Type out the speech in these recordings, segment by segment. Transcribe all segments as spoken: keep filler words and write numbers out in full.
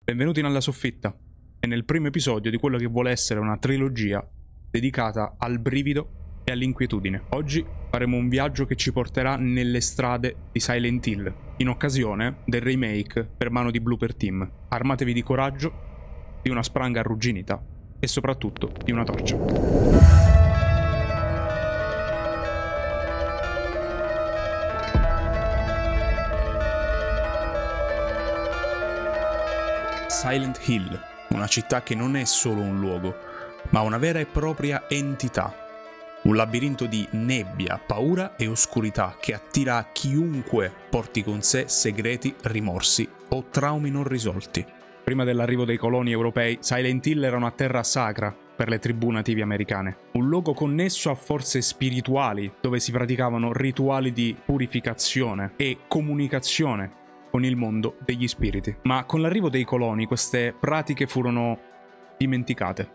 Benvenuti nella soffitta e nel primo episodio di quello che vuole essere una trilogia dedicata al brivido e all'inquietudine. Oggi faremo un viaggio che ci porterà nelle strade di Silent Hill, in occasione del remake per mano di Blooper Team. Armatevi di coraggio, di una spranga arrugginita e soprattutto di una torcia. Silent Hill, una città che non è solo un luogo, ma una vera e propria entità. Un labirinto di nebbia, paura e oscurità che attira chiunque porti con sé segreti, rimorsi o traumi non risolti. Prima dell'arrivo dei coloni europei, Silent Hill era una terra sacra per le tribù native americane. Un luogo connesso a forze spirituali, dove si praticavano rituali di purificazione e comunicazione con il mondo degli spiriti. Ma con l'arrivo dei coloni queste pratiche furono dimenticate,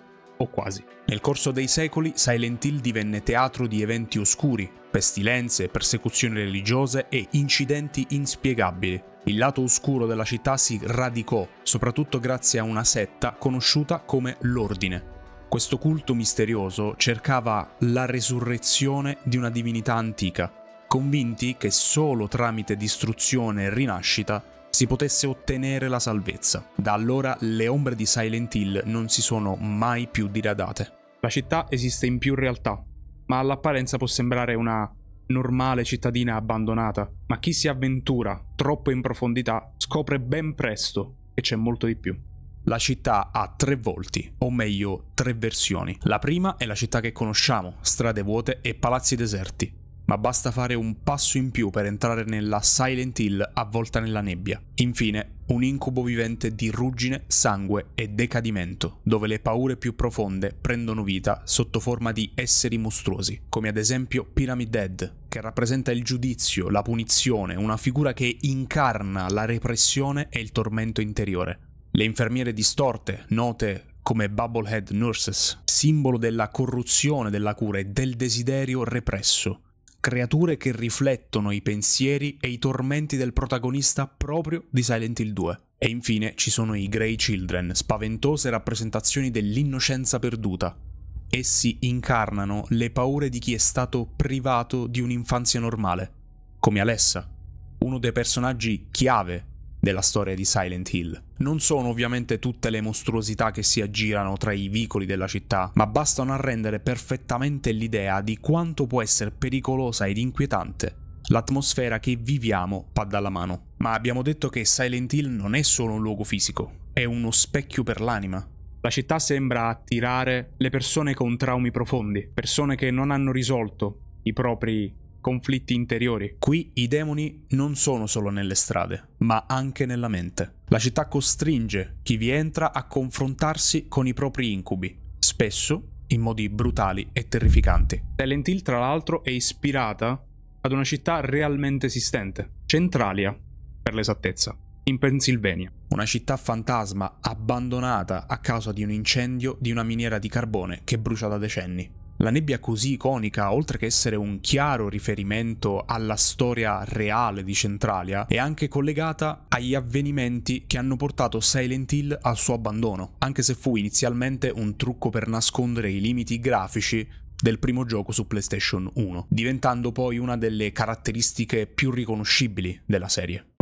o quasi. Nel corso dei secoli Silent Hill divenne teatro di eventi oscuri, pestilenze, persecuzioni religiose e incidenti inspiegabili. Il lato oscuro della città si radicò, soprattutto grazie a una setta conosciuta come l'Ordine. Questo culto misterioso cercava la resurrezione di una divinità antica, convinti che solo tramite distruzione e rinascita si potesse ottenere la salvezza. Da allora le ombre di Silent Hill non si sono mai più diradate. La città esiste in più realtà, ma all'apparenza può sembrare una normale cittadina abbandonata. Ma chi si avventura troppo in profondità scopre ben presto che c'è molto di più. La città ha tre volti, o meglio tre versioni. La prima è la città che conosciamo, strade vuote e palazzi deserti. Ma basta fare un passo in più per entrare nella Silent Hill avvolta nella nebbia. Infine, un incubo vivente di ruggine, sangue e decadimento, dove le paure più profonde prendono vita sotto forma di esseri mostruosi, come ad esempio Pyramid Head, che rappresenta il giudizio, la punizione, una figura che incarna la repressione e il tormento interiore. Le infermiere distorte, note come Bubblehead Nurses, simbolo della corruzione della cura e del desiderio represso. Creature che riflettono i pensieri e i tormenti del protagonista proprio di Silent Hill due. E infine ci sono i Grey Children, spaventose rappresentazioni dell'innocenza perduta. Essi incarnano le paure di chi è stato privato di un'infanzia normale, come Alessa, uno dei personaggi chiave della storia di Silent Hill. Non sono ovviamente tutte le mostruosità che si aggirano tra i vicoli della città, ma bastano a rendere perfettamente l'idea di quanto può essere pericolosa ed inquietante l'atmosfera che viviamo pa' dalla mano. Ma abbiamo detto che Silent Hill non è solo un luogo fisico, è uno specchio per l'anima. La città sembra attirare le persone con traumi profondi, persone che non hanno risolto i propri conflitti interiori. Qui i demoni non sono solo nelle strade, ma anche nella mente. La città costringe chi vi entra a confrontarsi con i propri incubi, spesso in modi brutali e terrificanti. Silent Hill, tra l'altro, è ispirata ad una città realmente esistente, Centralia, per l'esattezza, in Pennsylvania. Una città fantasma abbandonata a causa di un incendio di una miniera di carbone che brucia da decenni. La nebbia così iconica, oltre che essere un chiaro riferimento alla storia reale di Centralia, è anche collegata agli avvenimenti che hanno portato Silent Hill al suo abbandono, anche se fu inizialmente un trucco per nascondere i limiti grafici del primo gioco su PlayStation uno, diventando poi una delle caratteristiche più riconoscibili della serie.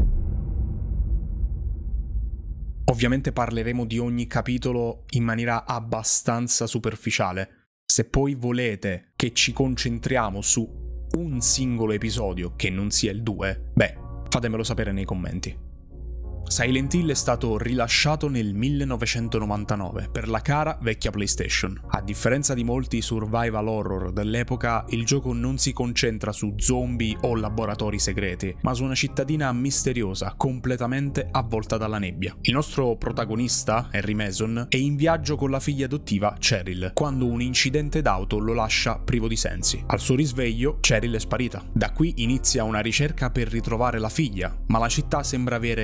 Ovviamente parleremo di ogni capitolo in maniera abbastanza superficiale. Se poi volete che ci concentriamo su un singolo episodio che non sia il due, beh, fatemelo sapere nei commenti. Silent Hill è stato rilasciato nel millenovecentonovantanove per la cara vecchia PlayStation. A differenza di molti survival horror dell'epoca, il gioco non si concentra su zombie o laboratori segreti, ma su una cittadina misteriosa, completamente avvolta dalla nebbia. Il nostro protagonista, Harry Mason, è in viaggio con la figlia adottiva Cheryl, quando un incidente d'auto lo lascia privo di sensi. Al suo risveglio, Cheryl è sparita. Da qui inizia una ricerca per ritrovare la figlia, ma la città sembra avere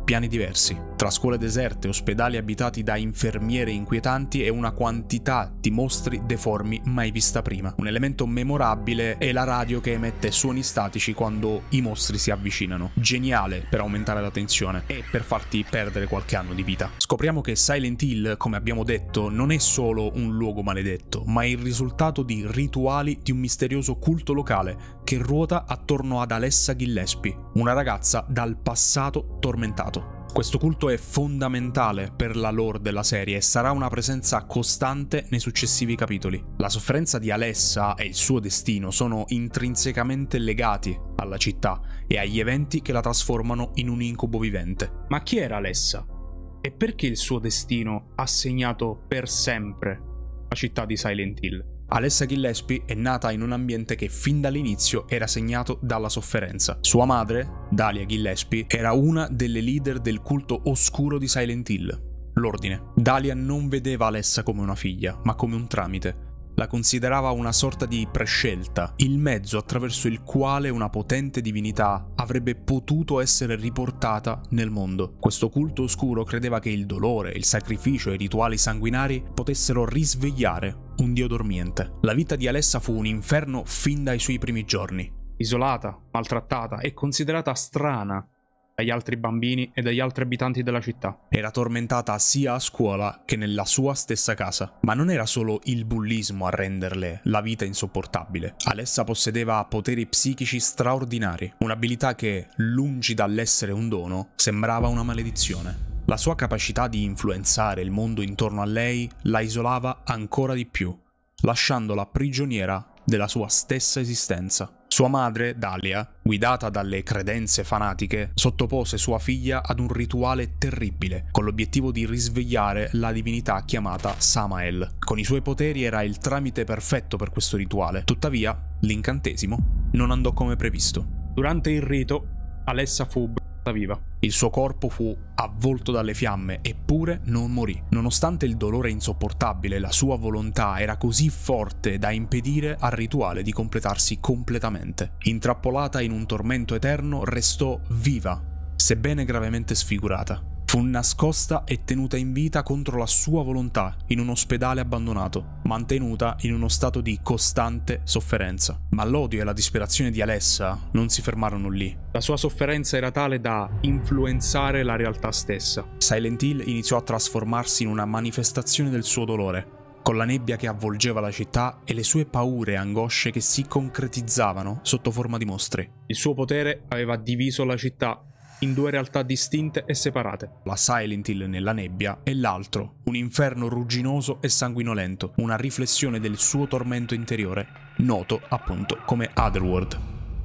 piani diversi, tra scuole deserte, ospedali abitati da infermiere inquietanti e una quantità di mostri deformi mai vista prima. Un elemento memorabile è la radio che emette suoni statici quando i mostri si avvicinano. Geniale per aumentare la tensione e per farti perdere qualche anno di vita. Scopriamo che Silent Hill, come abbiamo detto, non è solo un luogo maledetto, ma è il risultato di rituali di un misterioso culto locale che ruota attorno ad Alessa Gillespie, una ragazza dal passato tormentato. Questo culto è fondamentale per la lore della serie e sarà una presenza costante nei successivi capitoli. La sofferenza di Alessa e il suo destino sono intrinsecamente legati alla città e agli eventi che la trasformano in un incubo vivente. Ma chi era Alessa? E perché il suo destino ha segnato per sempre la città di Silent Hill? Alessa Gillespie è nata in un ambiente che fin dall'inizio era segnato dalla sofferenza. Sua madre, Dahlia Gillespie, era una delle leader del culto oscuro di Silent Hill, l'Ordine. Dahlia non vedeva Alessa come una figlia, ma come un tramite. La considerava una sorta di prescelta, il mezzo attraverso il quale una potente divinità avrebbe potuto essere riportata nel mondo. Questo culto oscuro credeva che il dolore, il sacrificio e i rituali sanguinari potessero risvegliare un dio dormiente. La vita di Alessa fu un inferno fin dai suoi primi giorni. Isolata, maltrattata e considerata strana dagli altri bambini e dagli altri abitanti della città. Era tormentata sia a scuola che nella sua stessa casa. Ma non era solo il bullismo a renderle la vita insopportabile. Alessa possedeva poteri psichici straordinari, un'abilità che, lungi dall'essere un dono, sembrava una maledizione. La sua capacità di influenzare il mondo intorno a lei la isolava ancora di più, lasciandola prigioniera della sua stessa esistenza. Sua madre, Dahlia, guidata dalle credenze fanatiche, sottopose sua figlia ad un rituale terribile, con l'obiettivo di risvegliare la divinità chiamata Samael. Con i suoi poteri era il tramite perfetto per questo rituale, tuttavia l'incantesimo non andò come previsto. Durante il rito, Alessa fu bruciata viva. Il suo corpo fu avvolto dalle fiamme, eppure non morì. Nonostante il dolore insopportabile, la sua volontà era così forte da impedire al rituale di completarsi completamente. Intrappolata in un tormento eterno, restò viva, sebbene gravemente sfigurata. Fu nascosta e tenuta in vita contro la sua volontà in un ospedale abbandonato, mantenuta in uno stato di costante sofferenza. Ma l'odio e la disperazione di Alessa non si fermarono lì. La sua sofferenza era tale da influenzare la realtà stessa. Silent Hill iniziò a trasformarsi in una manifestazione del suo dolore, con la nebbia che avvolgeva la città e le sue paure e angosce che si concretizzavano sotto forma di mostri. Il suo potere aveva diviso la città in due realtà distinte e separate. La Silent Hill nella nebbia e l'altro, un inferno rugginoso e sanguinolento, una riflessione del suo tormento interiore, noto appunto come Otherworld.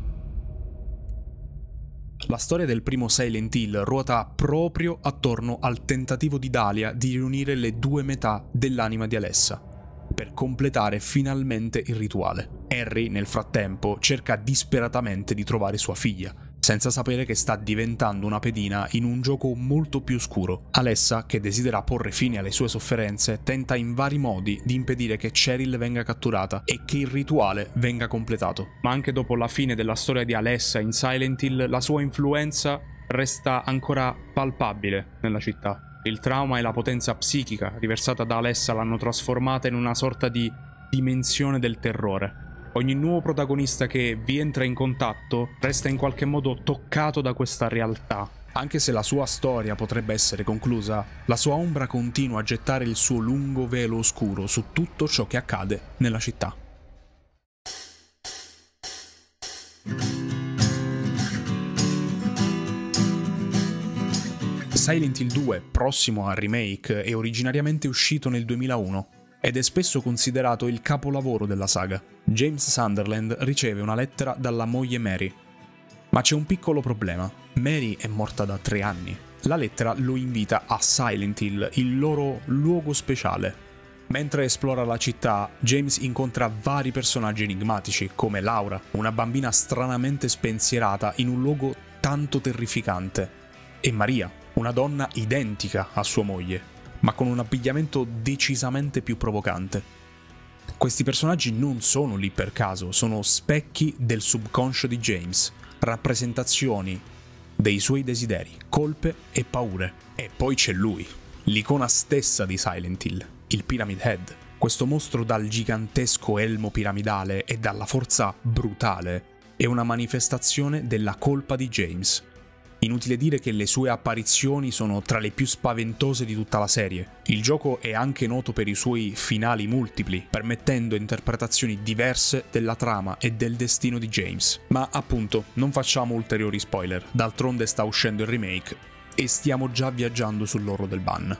La storia del primo Silent Hill ruota proprio attorno al tentativo di Dahlia di riunire le due metà dell'anima di Alessa, per completare finalmente il rituale. Harry, nel frattempo, cerca disperatamente di trovare sua figlia, senza sapere che sta diventando una pedina in un gioco molto più oscuro. Alessa, che desidera porre fine alle sue sofferenze, tenta in vari modi di impedire che Cheryl venga catturata e che il rituale venga completato. Ma anche dopo la fine della storia di Alessa in Silent Hill, la sua influenza resta ancora palpabile nella città. Il trauma e la potenza psichica riversata da Alessa l'hanno trasformata in una sorta di dimensione del terrore. Ogni nuovo protagonista che vi entra in contatto resta in qualche modo toccato da questa realtà. Anche se la sua storia potrebbe essere conclusa, la sua ombra continua a gettare il suo lungo velo oscuro su tutto ciò che accade nella città. Silent Hill due, prossimo al remake, è originariamente uscito nel duemilauno ed è spesso considerato il capolavoro della saga. James Sunderland riceve una lettera dalla moglie Mary. Ma c'è un piccolo problema. Mary è morta da tre anni. La lettera lo invita a Silent Hill, il loro luogo speciale. Mentre esplora la città, James incontra vari personaggi enigmatici, come Laura, una bambina stranamente spensierata in un luogo tanto terrificante, e Maria, una donna identica a sua moglie, ma con un abbigliamento decisamente più provocante. Questi personaggi non sono lì per caso, sono specchi del subconscio di James, rappresentazioni dei suoi desideri, colpe e paure. E poi c'è lui, l'icona stessa di Silent Hill, il Pyramid Head. Questo mostro dal gigantesco elmo piramidale e dalla forza brutale è una manifestazione della colpa di James. Inutile dire che le sue apparizioni sono tra le più spaventose di tutta la serie. Il gioco è anche noto per i suoi finali multipli, permettendo interpretazioni diverse della trama e del destino di James. Ma appunto, non facciamo ulteriori spoiler, d'altronde sta uscendo il remake e stiamo già viaggiando sull'orlo del ban.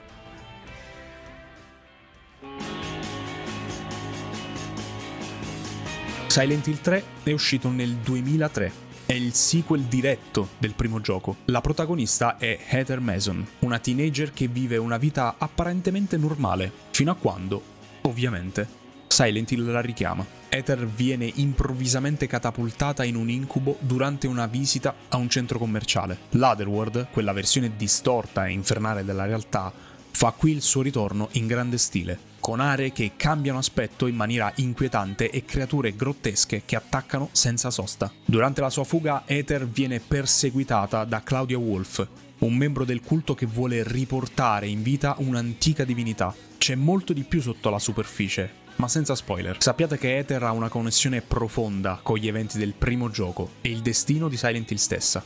Silent Hill tre è uscito nel duemilatré. È il sequel diretto del primo gioco. La protagonista è Heather Mason, una teenager che vive una vita apparentemente normale, fino a quando, ovviamente, Silent Hill la richiama. Heather viene improvvisamente catapultata in un incubo durante una visita a un centro commerciale. L'Otherworld, quella versione distorta e infernale della realtà, fa qui il suo ritorno in grande stile, con aree che cambiano aspetto in maniera inquietante e creature grottesche che attaccano senza sosta. Durante la sua fuga, Heather viene perseguitata da Claudia Wolf, un membro del culto che vuole riportare in vita un'antica divinità. C'è molto di più sotto la superficie, ma senza spoiler. Sappiate che Heather ha una connessione profonda con gli eventi del primo gioco e il destino di Silent Hill stessa.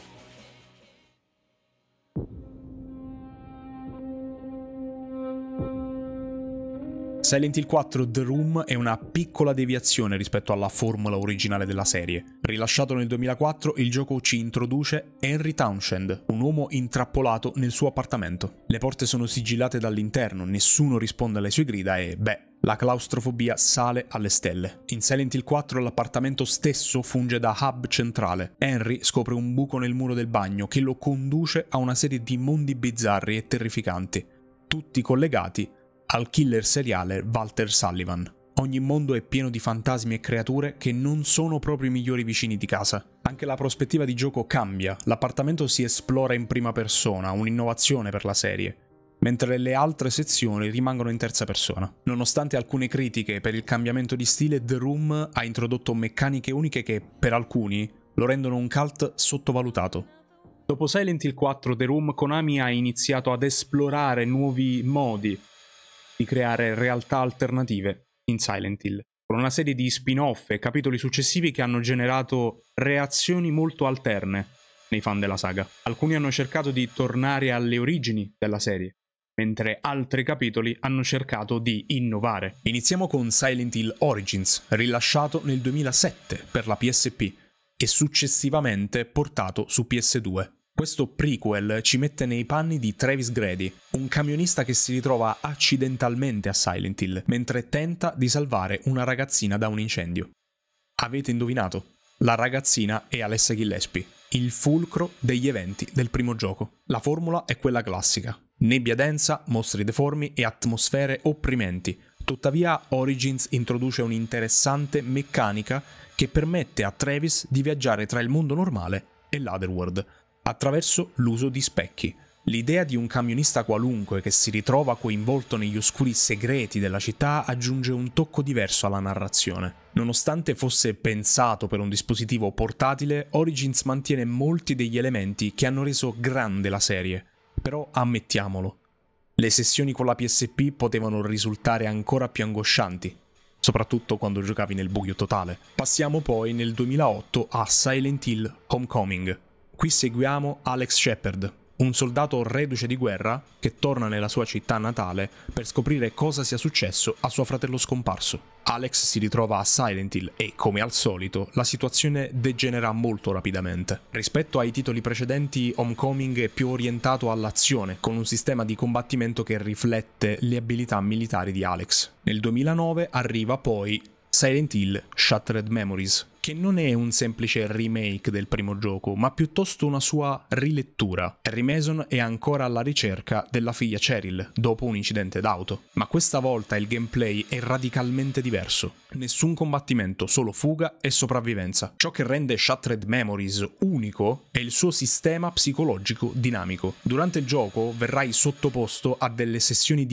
Silent Hill quattro The Room è una piccola deviazione rispetto alla formula originale della serie. Rilasciato nel duemilaquattro, il gioco ci introduce Henry Townshend, un uomo intrappolato nel suo appartamento. Le porte sono sigillate dall'interno, nessuno risponde alle sue grida e, beh, la claustrofobia sale alle stelle. In Silent Hill quattro l'appartamento stesso funge da hub centrale. Henry scopre un buco nel muro del bagno che lo conduce a una serie di mondi bizzarri e terrificanti, tutti collegati al killer seriale Walter Sullivan. Ogni mondo è pieno di fantasmi e creature che non sono proprio i migliori vicini di casa. Anche la prospettiva di gioco cambia, l'appartamento si esplora in prima persona, un'innovazione per la serie, mentre le altre sezioni rimangono in terza persona. Nonostante alcune critiche per il cambiamento di stile, The Room ha introdotto meccaniche uniche che, per alcuni, lo rendono un cult sottovalutato. Dopo Silent Hill quattro The Room, Konami ha iniziato ad esplorare nuovi modi di creare realtà alternative in Silent Hill, con una serie di spin-off e capitoli successivi che hanno generato reazioni molto alterne nei fan della saga. Alcuni hanno cercato di tornare alle origini della serie, mentre altri capitoli hanno cercato di innovare. Iniziamo con Silent Hill Origins, rilasciato nel duemilasette per la P S P e successivamente portato su P S due. Questo prequel ci mette nei panni di Travis Grady, un camionista che si ritrova accidentalmente a Silent Hill mentre tenta di salvare una ragazzina da un incendio. Avete indovinato? La ragazzina è Alessa Gillespie, il fulcro degli eventi del primo gioco. La formula è quella classica: nebbia densa, mostri deformi e atmosfere opprimenti. Tuttavia Origins introduce un'interessante meccanica che permette a Travis di viaggiare tra il mondo normale e l'Otherworld attraverso l'uso di specchi. L'idea di un camionista qualunque che si ritrova coinvolto negli oscuri segreti della città aggiunge un tocco diverso alla narrazione. Nonostante fosse pensato per un dispositivo portatile, Origins mantiene molti degli elementi che hanno reso grande la serie. Però ammettiamolo, le sessioni con la P S P potevano risultare ancora più angoscianti, soprattutto quando giocavi nel buio totale. Passiamo poi nel duemilaotto a Silent Hill Homecoming. Qui seguiamo Alex Shepard, un soldato reduce di guerra che torna nella sua città natale per scoprire cosa sia successo a suo fratello scomparso. Alex si ritrova a Silent Hill e, come al solito, la situazione degenera molto rapidamente. Rispetto ai titoli precedenti, Homecoming è più orientato all'azione, con un sistema di combattimento che riflette le abilità militari di Alex. Nel duemilanove arriva poi Silent Hill Shattered Memories, che non è un semplice remake del primo gioco, ma piuttosto una sua rilettura. Henry Mason è ancora alla ricerca della figlia Cheryl, dopo un incidente d'auto, ma questa volta il gameplay è radicalmente diverso. Nessun combattimento, solo fuga e sopravvivenza. Ciò che rende Shattered Memories unico è il suo sistema psicologico dinamico. Durante il gioco verrai sottoposto a delle sessioni di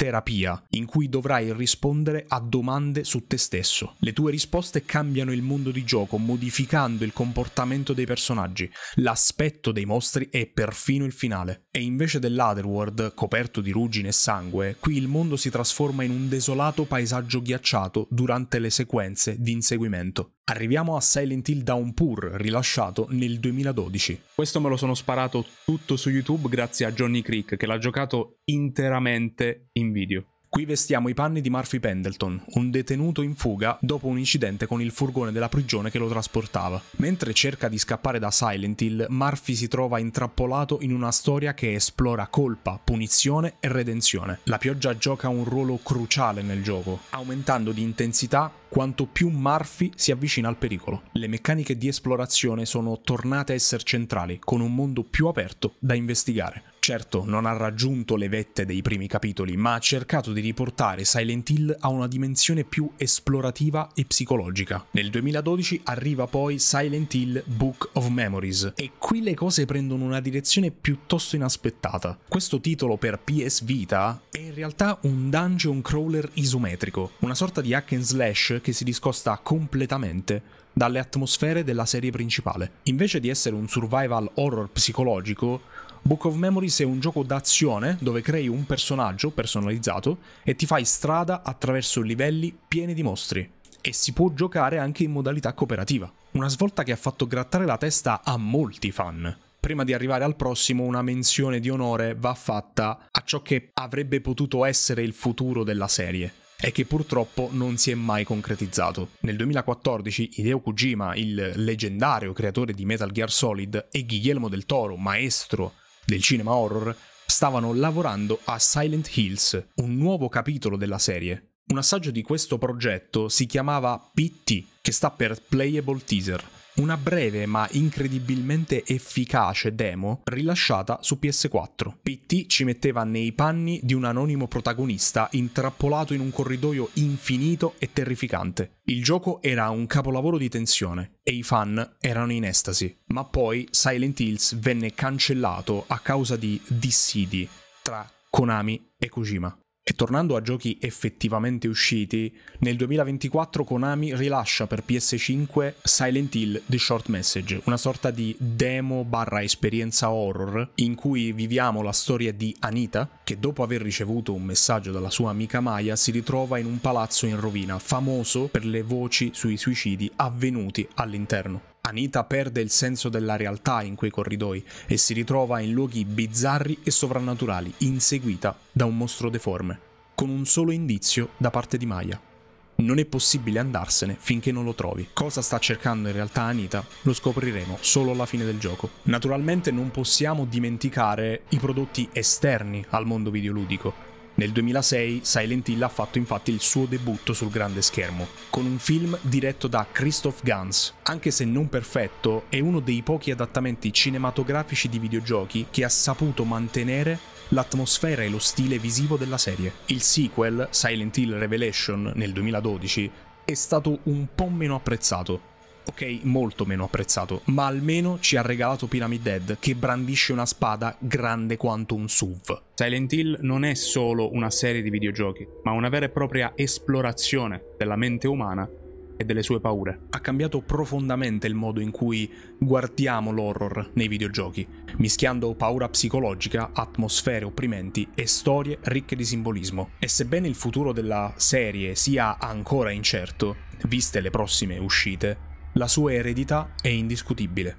terapia in cui dovrai rispondere a domande su te stesso. Le tue risposte cambiano il mondo di gioco, modificando il comportamento dei personaggi, l'aspetto dei mostri e perfino il finale. E invece dell'Otherworld, coperto di ruggine e sangue, qui il mondo si trasforma in un desolato paesaggio ghiacciato durante le sequenze di inseguimento. Arriviamo a Silent Hill Downpour, rilasciato nel duemiladodici. Questo me lo sono sparato tutto su YouTube grazie a Johnny Creek, che l'ha giocato interamente in video. Qui vestiamo i panni di Murphy Pendleton, un detenuto in fuga dopo un incidente con il furgone della prigione che lo trasportava. Mentre cerca di scappare da Silent Hill, Murphy si trova intrappolato in una storia che esplora colpa, punizione e redenzione. La pioggia gioca un ruolo cruciale nel gioco, aumentando di intensità quanto più Murphy si avvicina al pericolo. Le meccaniche di esplorazione sono tornate a essere centrali, con un mondo più aperto da investigare. Certo, non ha raggiunto le vette dei primi capitoli, ma ha cercato di riportare Silent Hill a una dimensione più esplorativa e psicologica. Nel duemiladodici arriva poi Silent Hill Book of Memories, e qui le cose prendono una direzione piuttosto inaspettata. Questo titolo per P S Vita è in realtà un dungeon crawler isometrico, una sorta di hack and slash che si discosta completamente dalle atmosfere della serie principale. Invece di essere un survival horror psicologico, Book of Memories è un gioco d'azione dove crei un personaggio personalizzato e ti fai strada attraverso livelli pieni di mostri. E si può giocare anche in modalità cooperativa. Una svolta che ha fatto grattare la testa a molti fan. Prima di arrivare al prossimo, una menzione di onore va fatta a ciò che avrebbe potuto essere il futuro della serie e che purtroppo non si è mai concretizzato. Nel duemilaquattordici Hideo Kojima, il leggendario creatore di Metal Gear Solid, e Guillermo del Toro, maestro del cinema horror, stavano lavorando a Silent Hills, un nuovo capitolo della serie. Un assaggio di questo progetto si chiamava P T, che sta per Playable Teaser, una breve ma incredibilmente efficace demo rilasciata su P S quattro. P T ci metteva nei panni di un anonimo protagonista intrappolato in un corridoio infinito e terrificante. Il gioco era un capolavoro di tensione e i fan erano in estasi, ma poi Silent Hills venne cancellato a causa di dissidi tra Konami e Kojima. E tornando a giochi effettivamente usciti, nel duemilaventiquattro Konami rilascia per P S cinque Silent Hill The Short Message, una sorta di demo barra esperienza horror in cui viviamo la storia di Anita, che dopo aver ricevuto un messaggio dalla sua amica Maya si ritrova in un palazzo in rovina, famoso per le voci sui suicidi avvenuti all'interno. Anita perde il senso della realtà in quei corridoi e si ritrova in luoghi bizzarri e sovrannaturali, inseguita da un mostro deforme, con un solo indizio da parte di Maya. Non è possibile andarsene finché non lo trovi. Cosa sta cercando in realtà Anita? Lo scopriremo solo alla fine del gioco. Naturalmente non possiamo dimenticare i prodotti esterni al mondo videoludico. Nel duemilasei Silent Hill ha fatto infatti il suo debutto sul grande schermo, con un film diretto da Christoph Gans. Anche se non perfetto, è uno dei pochi adattamenti cinematografici di videogiochi che ha saputo mantenere l'atmosfera e lo stile visivo della serie. Il sequel, Silent Hill Revelation, nel duemiladodici, è stato un po' meno apprezzato. Ok, molto meno apprezzato, ma almeno ci ha regalato Pyramid Head, che brandisce una spada grande quanto un S U V. Silent Hill non è solo una serie di videogiochi, ma una vera e propria esplorazione della mente umana e delle sue paure. Ha cambiato profondamente il modo in cui guardiamo l'horror nei videogiochi, mischiando paura psicologica, atmosfere opprimenti e storie ricche di simbolismo. E sebbene il futuro della serie sia ancora incerto, viste le prossime uscite, la sua eredità è indiscutibile.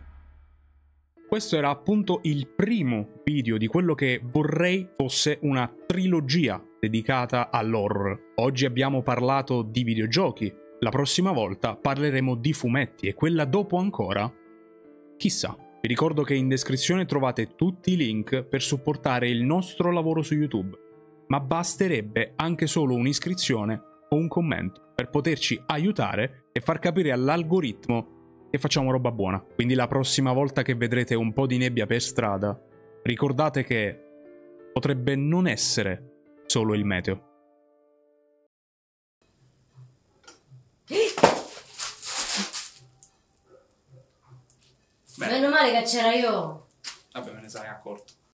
Questo era appunto il primo video di quello che vorrei fosse una trilogia dedicata all'horror. Oggi abbiamo parlato di videogiochi, la prossima volta parleremo di fumetti e quella dopo ancora, chissà. Vi ricordo che in descrizione trovate tutti i link per supportare il nostro lavoro su YouTube, ma basterebbe anche solo un'iscrizione o un commento per poterci aiutare e far capire all'algoritmo che facciamo roba buona. Quindi la prossima volta che vedrete un po' di nebbia per strada, ricordate che potrebbe non essere solo il meteo. Meno male che c'era io. Vabbè, me ne sarei accorto.